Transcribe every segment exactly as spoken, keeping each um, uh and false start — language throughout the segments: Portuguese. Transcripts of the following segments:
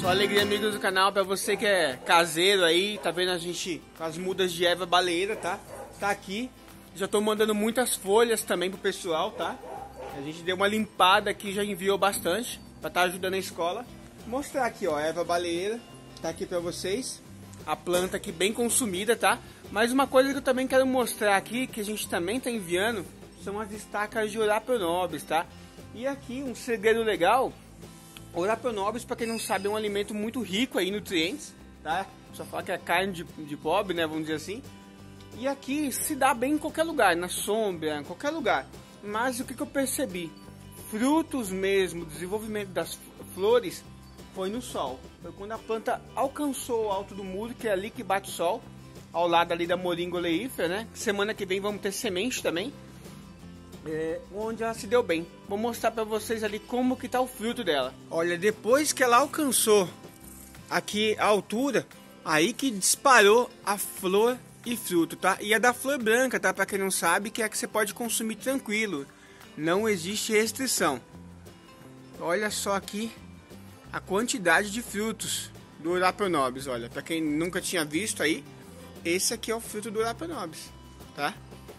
Só alegria, amigos do canal, pra você que é caseiro aí, tá vendo a gente com as mudas de erva baleeira, tá? Tá aqui. Já tô mandando muitas folhas também pro pessoal, tá? A gente deu uma limpada aqui, já enviou bastante pra tá ajudando a escola. Vou mostrar aqui, ó, a erva baleeira, tá aqui pra vocês. A planta aqui bem consumida, tá? Mas uma coisa que eu também quero mostrar aqui, que a gente também tá enviando, são as estacas de Oraponobis, tá? E aqui um segredo legal, Oraponobis, para quem não sabe, é um alimento muito rico aí em nutrientes, tá? Só fala que é carne de, de pobre, né, vamos dizer assim. E aqui se dá bem em qualquer lugar, na sombra, em qualquer lugar. Mas o que, que eu percebi? Frutos mesmo, desenvolvimento das flores, foi no sol. Foi quando a planta alcançou o alto do muro, que é ali que bate o sol, ao lado ali da moringa oleífera, né? Semana que vem vamos ter semente também, é, onde ela se deu bem. Vou mostrar para vocês ali como que tá o fruto dela. Olha, depois que ela alcançou aqui a altura, aí que disparou a flor e fruto, tá? E é da flor branca, tá? Para quem não sabe, que é que você pode consumir tranquilo. Não existe restrição. Olha só aqui a quantidade de frutos do Oraponobis, olha, para quem nunca tinha visto aí, esse aqui é o fruto do Oraponobis, tá?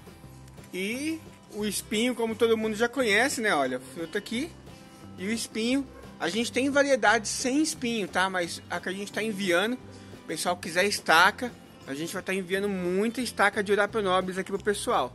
E o espinho, como todo mundo já conhece, né, olha, o fruto aqui e o espinho, a gente tem variedades sem espinho, tá? Mas a que a gente está enviando, o pessoal quiser estaca, a gente vai estar tá enviando muita estaca de Oraponobis aqui pro pessoal.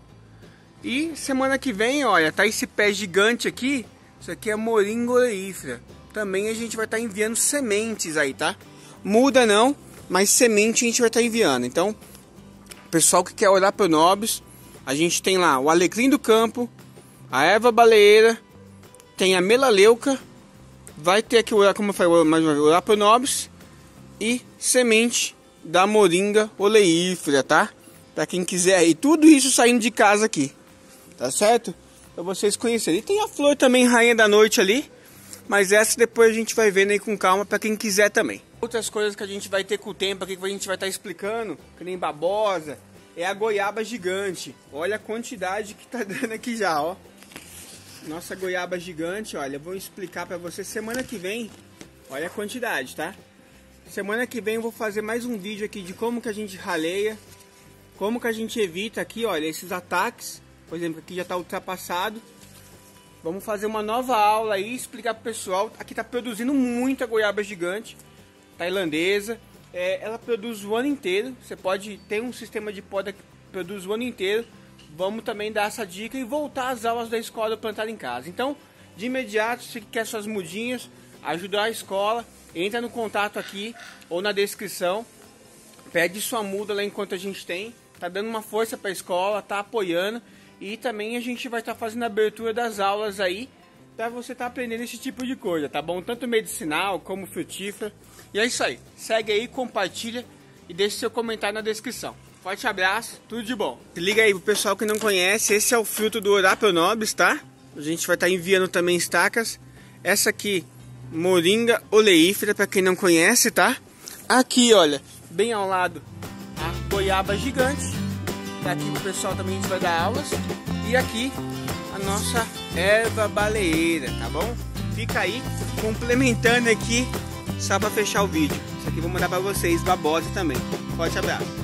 E semana que vem, olha, tá esse pé gigante aqui, isso aqui é moringa oleífera. Também a gente vai estar tá enviando sementes aí, tá? Muda não, mas semente a gente vai estar tá enviando. Então, pessoal que quer Oraponobis, a gente tem lá o alecrim do campo, a erva baleeira, tem a melaleuca, vai ter aqui, como eu falei, o Oraponobis e semente da moringa oleífera, tá? Pra quem quiser aí, tudo isso saindo de casa aqui, tá certo? Pra vocês conhecerem. E tem a flor também, rainha da noite ali. Mas essa depois a gente vai vendo aí com calma para quem quiser também. Outras coisas que a gente vai ter com o tempo aqui, que a gente vai estar explicando, que nem babosa, é a goiaba gigante. Olha a quantidade que tá dando aqui já, ó. Nossa goiaba gigante, olha, eu vou explicar para você semana que vem. Olha a quantidade, tá? Semana que vem eu vou fazer mais um vídeo aqui de como que a gente raleia, como que a gente evita aqui, olha, esses ataques. Por exemplo, aqui já tá ultrapassado. Vamos fazer uma nova aula aí, explicar pro pessoal. Aqui tá produzindo muita goiaba gigante, tailandesa. É, ela produz o ano inteiro. Você pode ter um sistema de poda que produz o ano inteiro. Vamos também dar essa dica e voltar às aulas da escola plantar em casa. Então, de imediato, se quer suas mudinhas, ajudar a escola, entra no contato aqui ou na descrição. Pede sua muda lá enquanto a gente tem. Tá dando uma força para a escola, tá apoiando. E também a gente vai estar tá fazendo a abertura das aulas aí, para você estar tá aprendendo esse tipo de coisa, tá bom? Tanto medicinal como frutífera. E é isso aí. Segue aí, compartilha e deixe seu comentário na descrição. Forte abraço, tudo de bom. Se liga aí pro pessoal que não conhece, esse é o fruto do Oraponobis, tá? A gente vai estar tá enviando também estacas. Essa aqui, moringa oleífera, para quem não conhece, tá? Aqui, olha, bem ao lado, a goiaba gigante. Aqui o pessoal também a gente vai dar aulas. E aqui a nossa erva baleeira, tá bom? Fica aí complementando aqui só para fechar o vídeo. Isso aqui eu vou mandar para vocês, babosa também. Forte abraço.